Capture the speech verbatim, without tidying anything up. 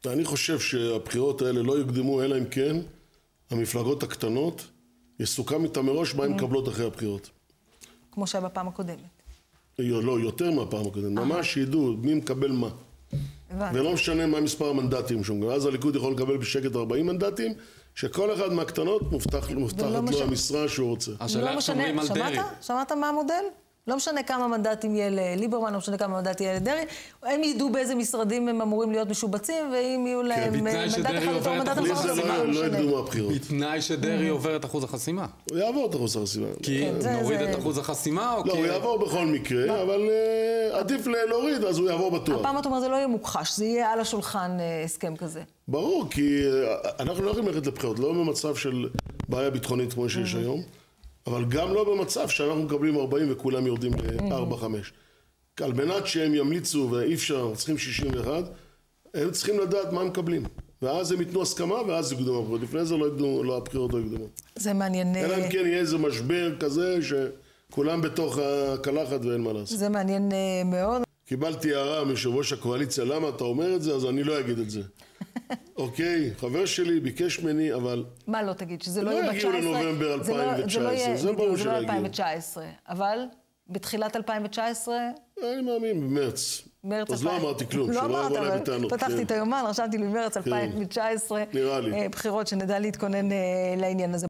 אני חושב שהבחירות האלה לא יוקדמו, אלא אם כן, המפלגות הקטנות יסוכם איתם מראש מה הן מקבלות אחרי הבחירות. כמו שהיה בפעם הקודמת. לא, יותר מהפעם הקודמת. ממש ידעו מי מקבל מה. ולא משנה מה מספר המנדטים שם. אז הליכוד יכול לקבל בשקט ארבעים מנדטים, שכל אחד מהקטנות מובטחת לו המשרה שהוא רוצה. השאלה איך שומרים על דרעי. שמעת מה המודל? לא משנה כמה מנדטים יהיה לליברמן, לא משנה כמה מנדטים יהיה לדרעי, הם ידעו באיזה משרדים הם אמורים להיות משובצים, ואם יהיו להם מנדט אחד יותר מנדט אחר, לא ידעו מהבחירות. בתנאי שדרעי עובר את אחוז החסימה. הוא יעבור את אחוז החסימה. כי נוריד את אחוז החסימה או כי... לא, הוא יעבור בכל מקרה, אבל עדיף להוריד, אז הוא יעבור בטוח. הפעם אתה אומר, זה לא יהיה מוכחש, זה יהיה על השולחן הסכם כזה. ברור, כי אנחנו לא יכולים ללכת לבחירות, לא במצב של בעיה ביטחונית כמו שיש היום. אבל גם לא במצב שאנחנו מקבלים ארבעים וכולם יורדים ל-ארבע חמש. על מנת שהם ימליצו ואי אפשר, צריכים שישים ואחת, הם צריכים לדעת מה הם מקבלים. ואז הם ייתנו הסכמה ואז יוקדמו הבחירות. לפני זה לא יוקדמו, לא, הבחירות לא יוקדמו. זה מעניין. אלא אם כן יהיה איזה משבר כזה שכולם בתוך הקלחת ואין מה לעשות. זה מעניין מאוד. קיבלתי הערה מיושב ראש הקואליציה, למה אתה אומר את זה? אז אני לא אגיד את זה. אוקיי, חבר שלי ביקש ממני, אבל... מה לא תגיד? שזה לא יהיה ב-תשע עשרה? לא יגיעו לנובמבר אלפיים תשע עשרה, זה ברור שלא יגיעו. זה לא אלפיים תשע עשרה, אבל בתחילת אלפיים תשע עשרה... אני מאמין, במרץ. מרץ אז לא אמרתי כלום, שלא יבוא להם בטענות. פתחתי את היומן, רשמתי לי מרץ אלפיים תשע עשרה. נראה לי. בחירות שנדע להתכונן לעניין הזה.